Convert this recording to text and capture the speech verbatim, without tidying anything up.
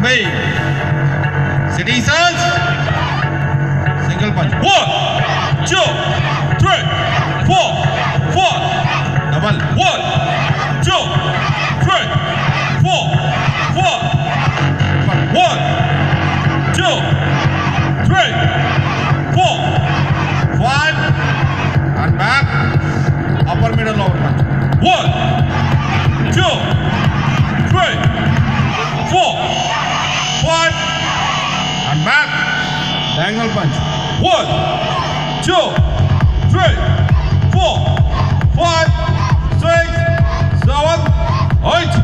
away. Sitting stance. Single punch. One, two, three, four, five. Double. One, two, three, four, five. One, two, three, four, five. And back. Upper middle lower punch. One, two, three, four, five. And back. Diagonal punch. One, two, three, four, five, six, seven, eight.